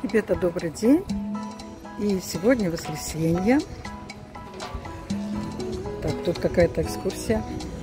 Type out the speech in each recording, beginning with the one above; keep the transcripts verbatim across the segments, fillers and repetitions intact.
Ребята, добрый день! И сегодня воскресенье. Так, тут какая-то экскурсия.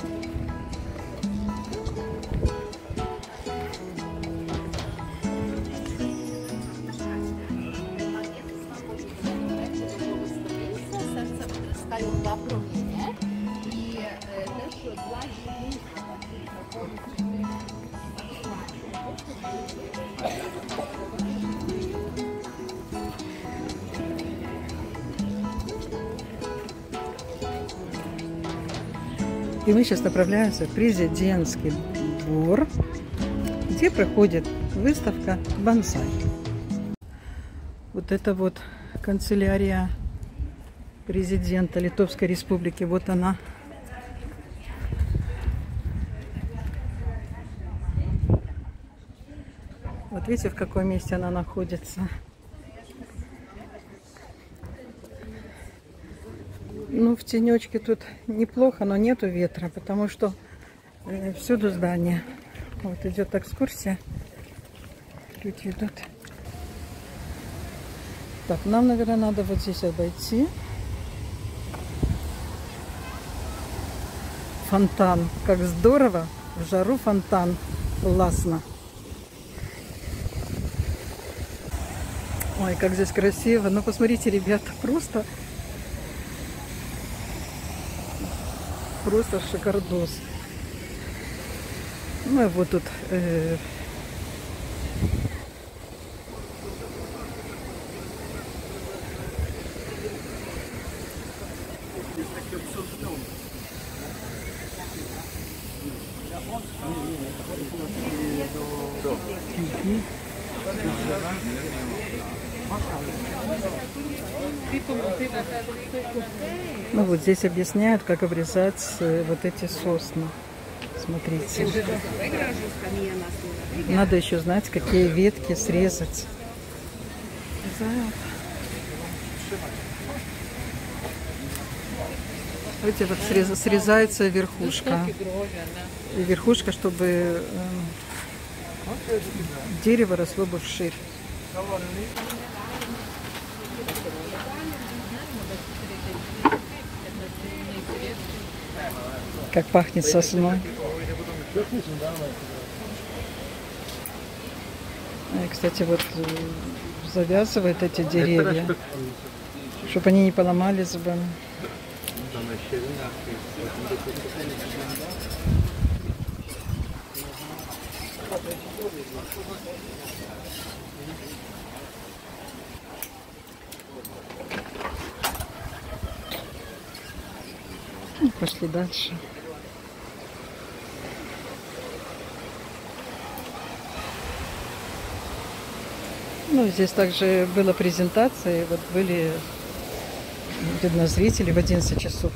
И мы сейчас направляемся в президентский двор, где проходит выставка бонсай. Вот это вот канцелярия президента Литовской Республики. Вот она. Вот видите, в каком месте она находится. Ну, в тенечке тут неплохо, но нету ветра, потому что э, всюду здания. Вот идет экскурсия. Люди идут. Так, нам, наверное, надо вот здесь обойти. Фонтан. Как здорово. В жару фонтан. Классно. Ой, как здесь красиво. Ну, посмотрите, ребята, просто... Просто шикардос. Ну и вот тут э, ну вот здесь объясняют, как обрезать э, вот эти сосны. Смотрите. Надо еще знать, какие ветки срезать. Видите, вот срез, срезается верхушка. И верхушка, чтобы э, дерево росло бы вширь. Как пахнет сосной. И, кстати, вот завязывают эти деревья, чтобы они не поломались бы. Пошли дальше. Ну, здесь также была презентация, вот были, видно, зрители в одиннадцать часов.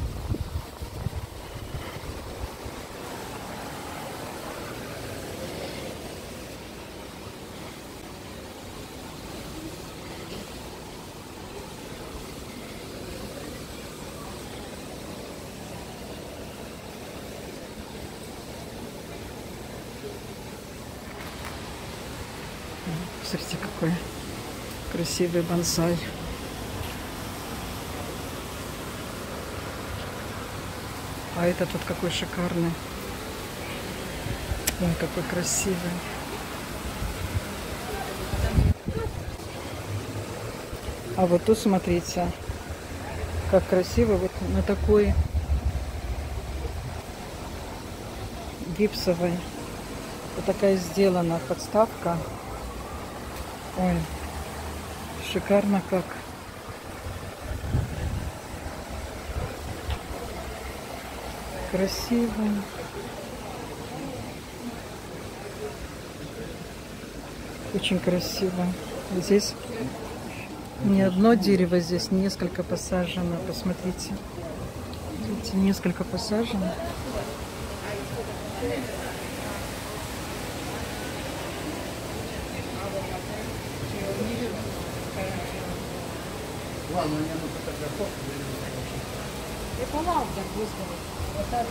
Смотрите, какой красивый бонсай. А это тут какой шикарный. Ой, какой красивый. А вот тут смотрите, как красиво вот на такой гипсовой. Вот такая сделана подставка. Ой, шикарно как. Красиво. Очень красиво. Здесь не одно дерево, здесь несколько посажено. Посмотрите. Видите, несколько посажено. Ладно, мне нужно фотографировать. Я помал так быстро. Вот так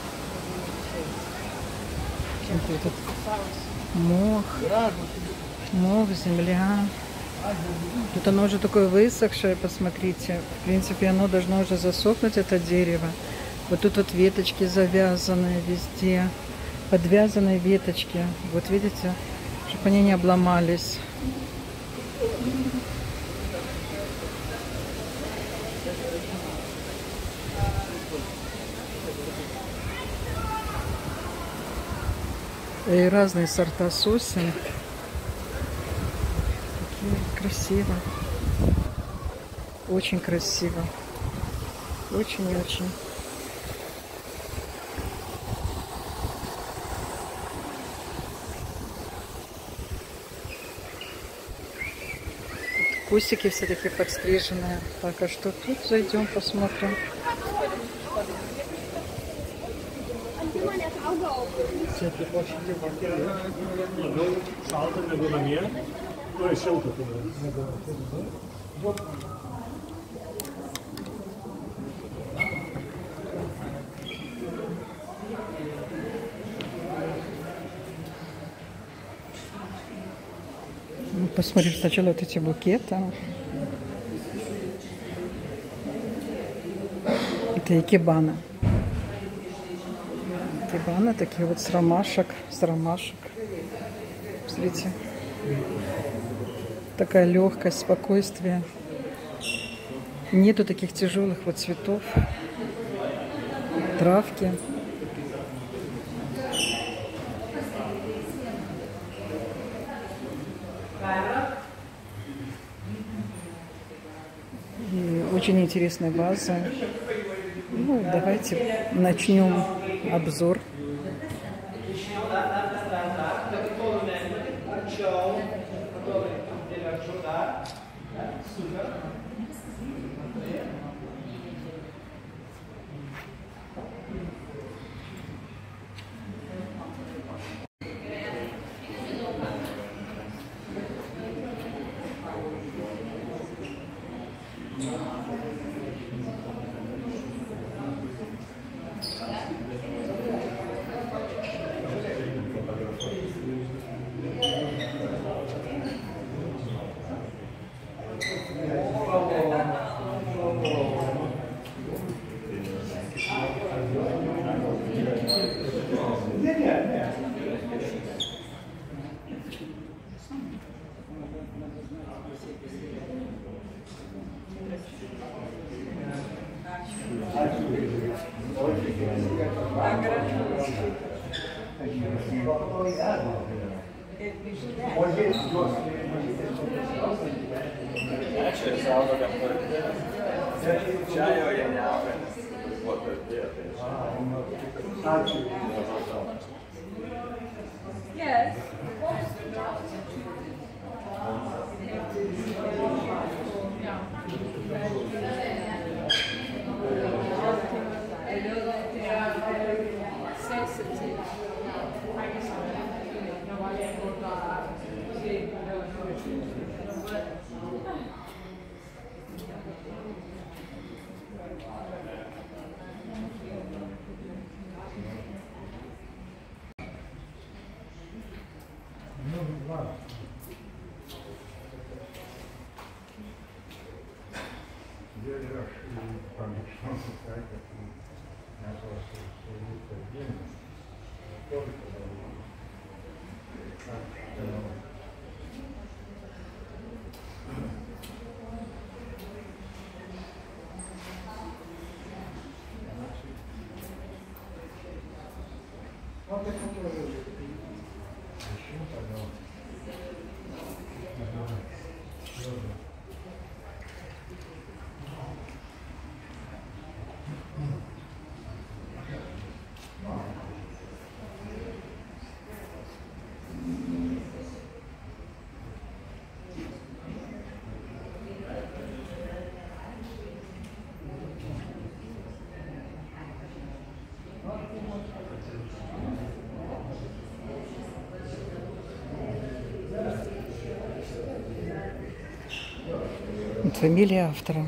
вот этот мох. Мох, земля. Тут оно уже такое высохшее, посмотрите. В принципе, оно должно уже засохнуть, это дерево. Вот тут вот веточки завязанные везде. Подвязанные веточки. Вот видите, чтобы они не обломались. И разные сорта сосен. Такие красиво. Очень красиво. Очень-очень. Кустики все такие подстриженные. Так, а что тут? Зайдем, посмотрим. Посмотрим сначала вот эти букеты. Это икебана. Икебана такие вот с ромашек, с ромашек. Смотрите. Такая легкость, спокойствие. Нету таких тяжелых вот цветов. Травки. И очень интересная ваза. Ну, давайте начнем обзор. Yes. Фамилия автора.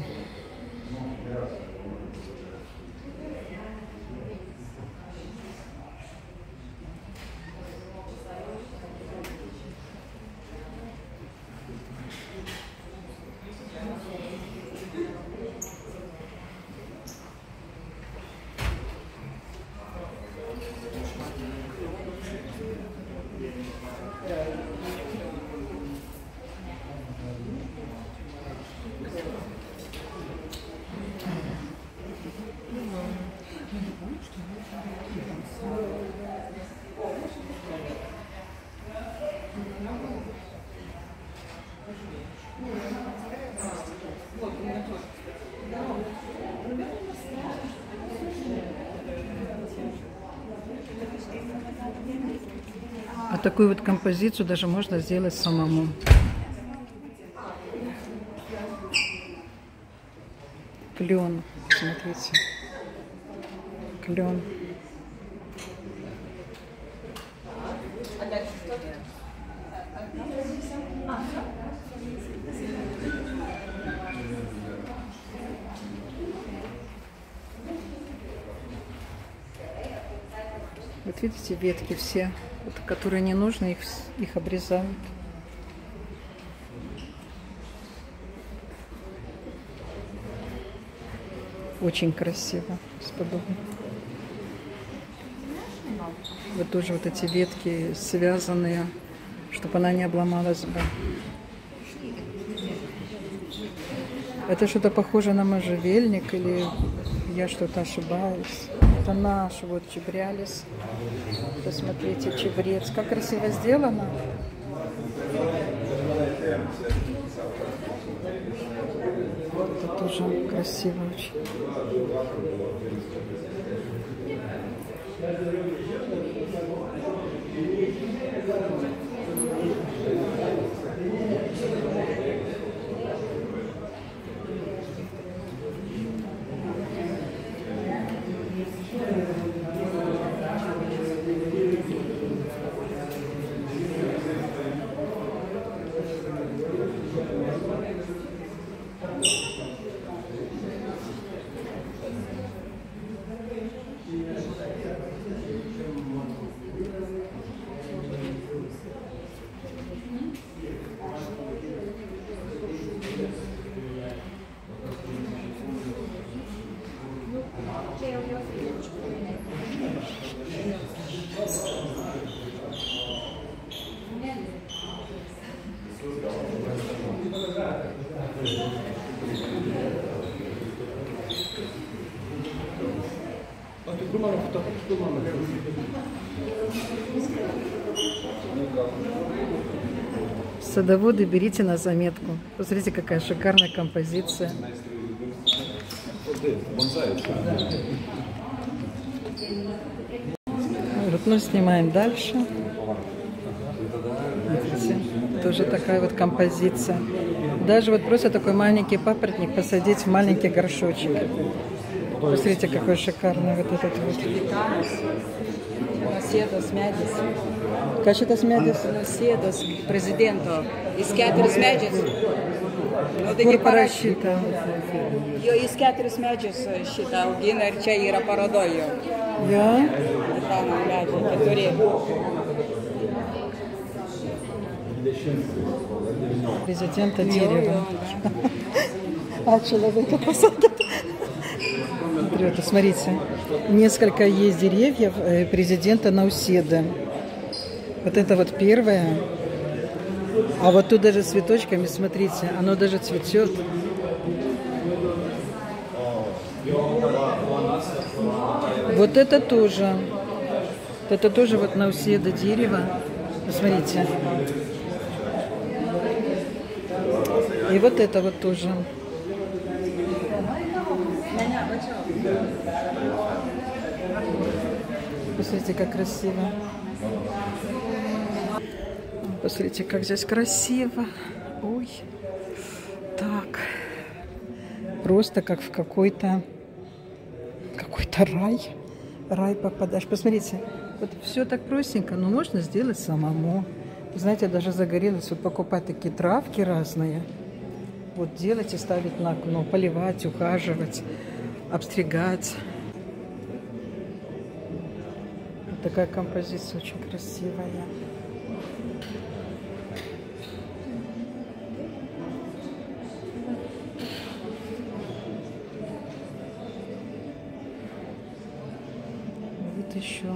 А такую вот композицию даже можно сделать самому. Клен, смотрите. Клен. Вот видите, ветки все, вот, которые не нужны, их, их обрезают. Очень красиво, бесподобно. Вот тоже вот эти ветки связанные, чтобы она не обломалась бы. Это что-то похоже на можжевельник или я что-то ошибаюсь? Это наш вот чебрялис. Посмотрите, чебрец. Как красиво сделано. Это тоже красиво очень. Садоводы, берите на заметку. Посмотрите, какая шикарная композиция. Вот, ну, снимаем дальше. Видите, тоже такая вот композиция. Даже вот просто такой маленький папоротник посадить в маленький горшочек. Посмотрите, какой шикарный вот этот вот. Sėdos medis. Kas šitas medis? Sėdos prezidento. Jis keturis medžius. Nu, Kur parašyta? Jo, jis keturis medžius šitą augina ir čia yra parodoje jo. Jo? Titano medžiai, keturi. Президента дерева. А человека посадят. Смотрите, несколько есть деревьев президента Науседы. Вот это вот первое. А вот тут даже с цветочками, смотрите, оно даже цветет. Вот это тоже. Это тоже вот Науседа дерево. Посмотрите. И вот это вот тоже. Посмотрите, как красиво. Посмотрите, как здесь красиво. Ой. Так. Просто как в какой-то какой-то рай. Рай попадаешь. Посмотрите, вот все так простенько, но можно сделать самому. Знаете, даже загорелось вот покупать такие травки разные. Вот делать и ставить на окно, поливать, ухаживать, обстригать. Вот такая композиция очень красивая. Вот еще.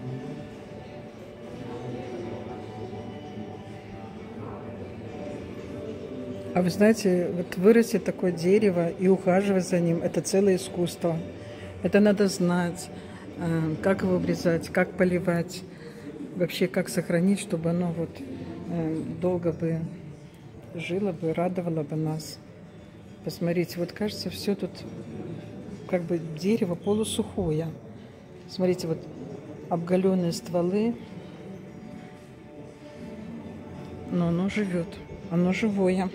А вы знаете, вот вырастет такое дерево и ухаживать за ним – это целое искусство. Это надо знать, как его обрезать, как поливать, вообще как сохранить, чтобы оно вот долго бы жило бы, радовало бы нас. Посмотрите, вот кажется, все тут как бы дерево полусухое. Смотрите, вот обголенные стволы. но оно живет. Оно живое.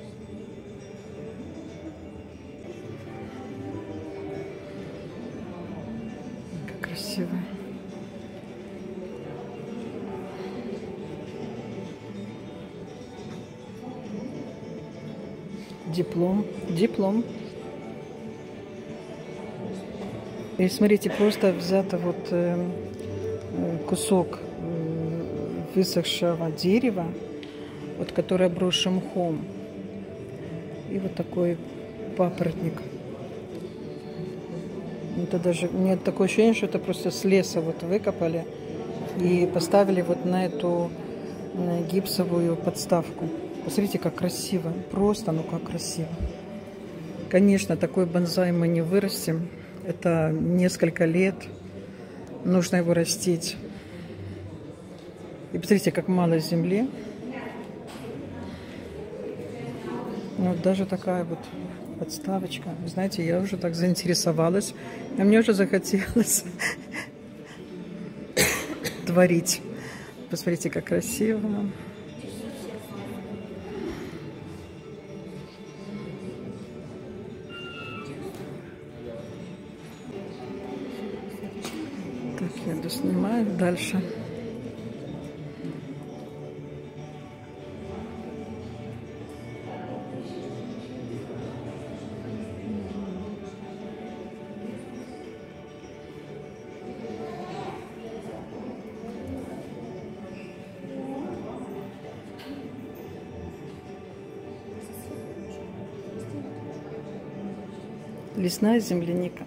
Как красиво. Диплом. Диплом. И смотрите, просто взято вот э, кусок э, высохшего дерева, вот, который обросший мхом. И вот такой папоротник. Это даже, у меня такое ощущение, что это просто с леса вот выкопали и поставили вот на эту на гипсовую подставку. Посмотрите, как красиво. Просто, ну как красиво. Конечно, такой бонсай мы не вырастим. Это несколько лет. Нужно его растить. И посмотрите, как мало земли. Вот даже такая вот подставочка. Вы знаете, я уже так заинтересовалась. А мне уже захотелось творить. Посмотрите, как красиво. Так, я доснимаю дальше. Лесная земляника.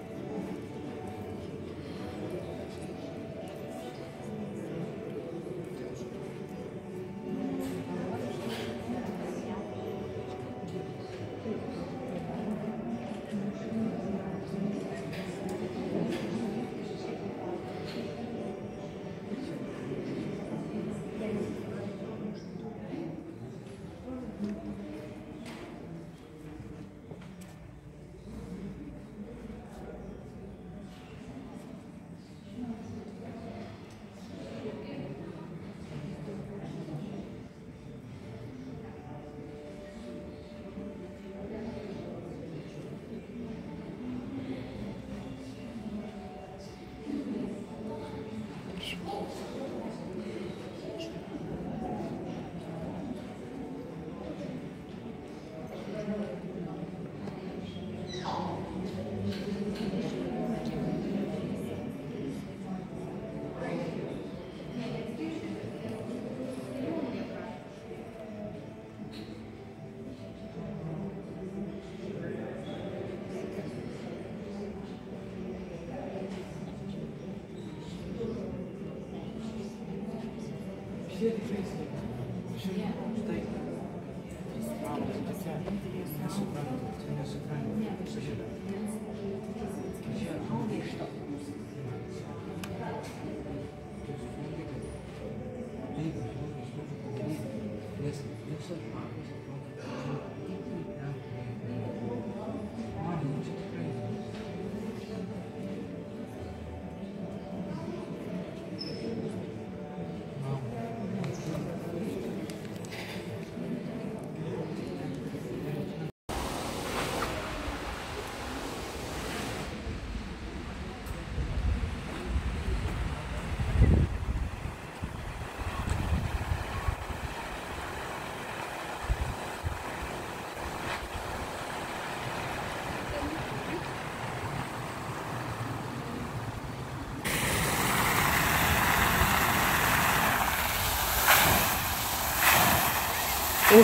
Ух,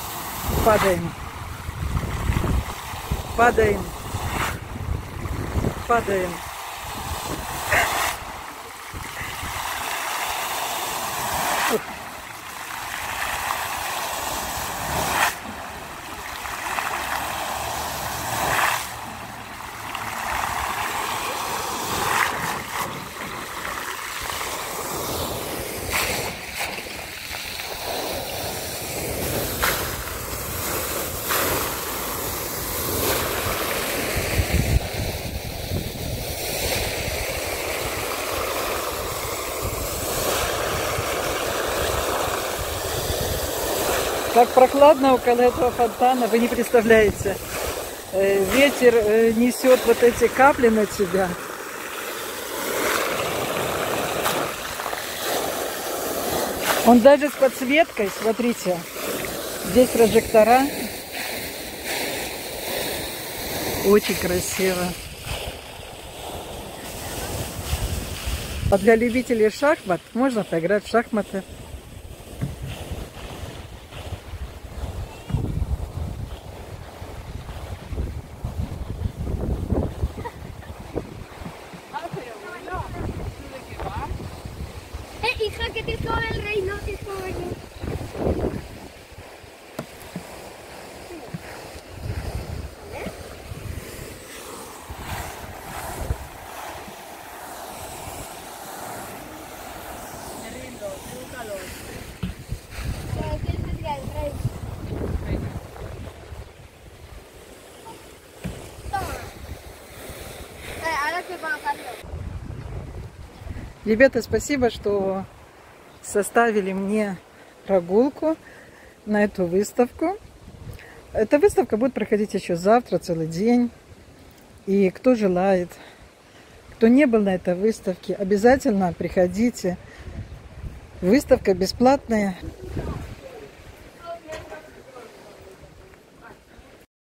падаем, падаем, падаем. Ух. Как прохладно около этого фонтана, вы не представляете. Ветер несет вот эти капли на тебя. Он даже с подсветкой, смотрите, здесь прожектора. Очень красиво. А для любителей шахмат можно поиграть в шахматы. Hija, que te todo el reino, te todo. Ребята, спасибо, что составили мне прогулку на эту выставку. Эта выставка будет проходить еще завтра, целый день. И кто желает, кто не был на этой выставке, обязательно приходите. Выставка бесплатная.